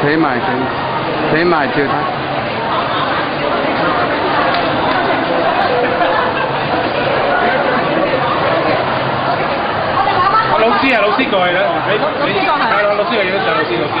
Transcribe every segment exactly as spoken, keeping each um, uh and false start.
可以买，可以，可以买就它。 老師啊，老師過嚟啦，你你係啦，老師嚟嘅就老師，老師。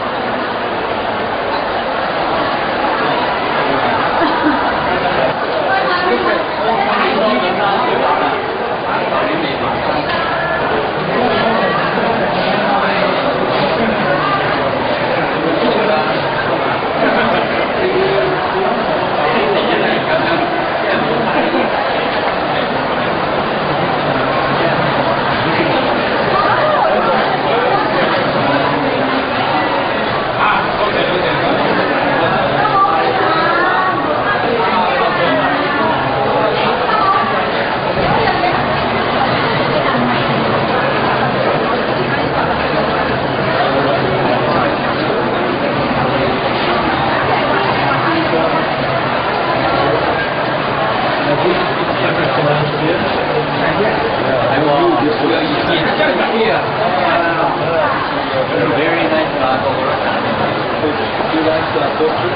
Very nice bottle. Do you like uh, torture?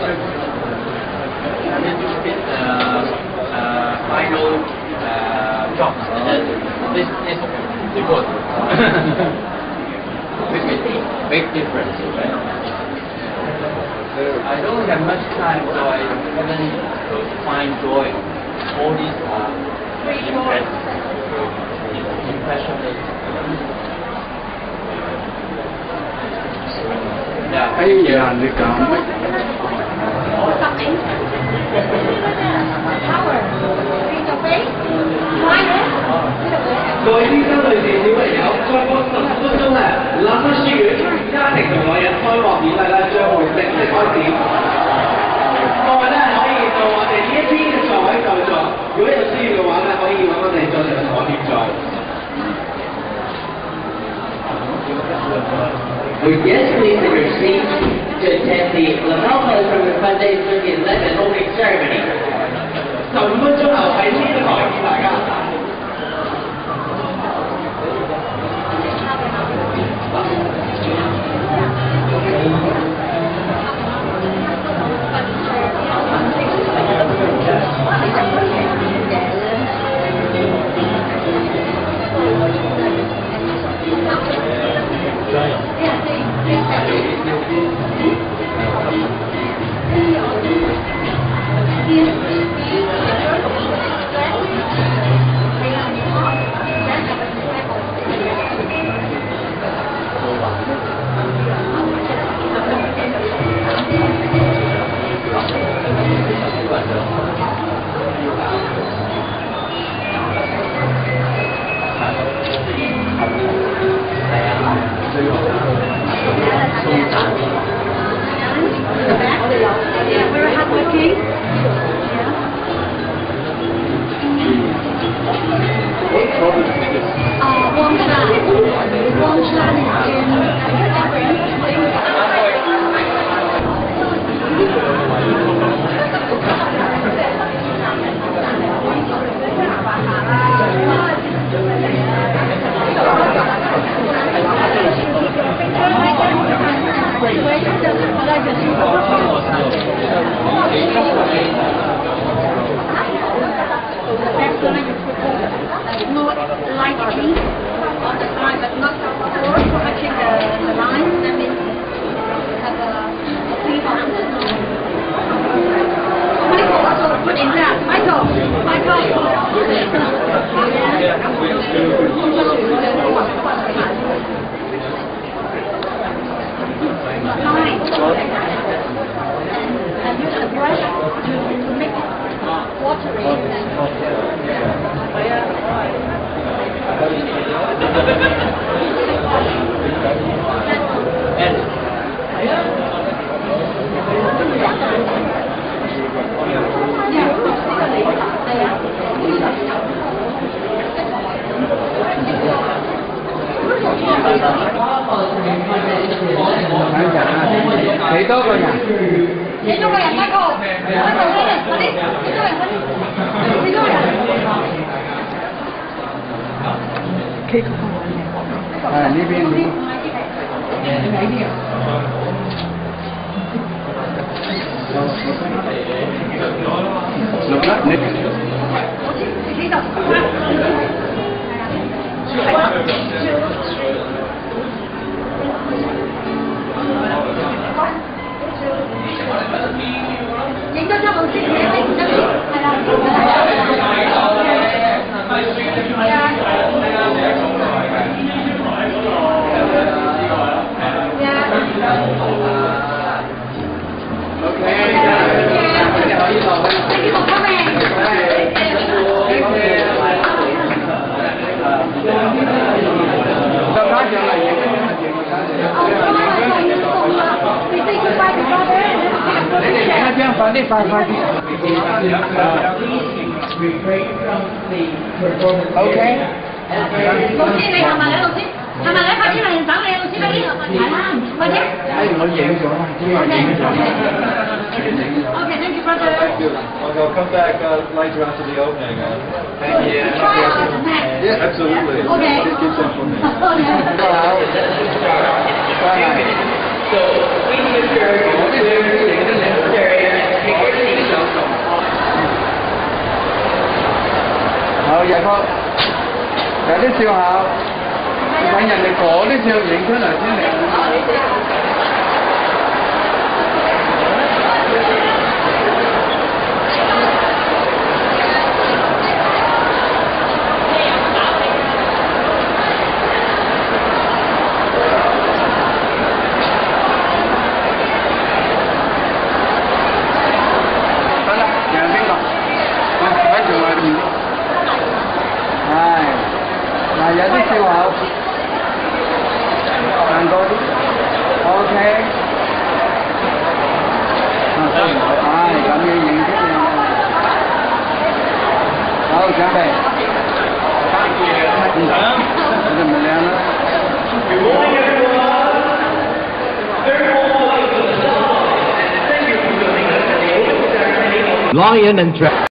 uh, uh, final uh, job. And then this is the good. Big, big difference, right? I don't have much time, so I haven't find joy. All these are impress, impressionist. Yeah. 哎呀，你講乜？ 各位先生、女士、小朋友，再過十分鐘咧，冷室書院家庭同愛人開幕典禮咧將會正式開始。各位咧可以到我哋呢一邊嘅座位就座，如果有需要嘅話咧，可以揾我哋在場嘅協助。 With guests please take your seats to attend the Lamel Program Foundation thirtieth eleventh opening ceremony. 十五分鐘後喺呢一台見大家。 幾多個人？ 幾多個人一個？一個先，快啲！幾多人？快啲！幾多人？ 誒呢邊呢邊。六啦，你。 幾度？影咗張好先，影唔得先，係啦，係啊。 OK， 你可以落去。 Thank you for coming. Thank you. 就加上嚟影。 你 say goodbye to brother. 你哋影一張，快啲，快快啲。OK。 老師，你行埋嚟，老師，行埋嚟，快啲嚟找你，老師，快啲，係啦，快啲。 哎，我影咗啦，因為影咗。 Okay, thank you, brother. I'll come back uh, later after the opening. Uh, Thank you. Try out the next. yeah, absolutely. Okay. Just get some for me. Okay. So, we need to 個，有啲笑口，睇人哋嗰啲笑影出嚟先嚟。係，嗱有啲笑口，行過啲 ，OK， 啊，係咁要影出嚟，好準備，嗯，咁咪靚啦。 Lion and Dragon.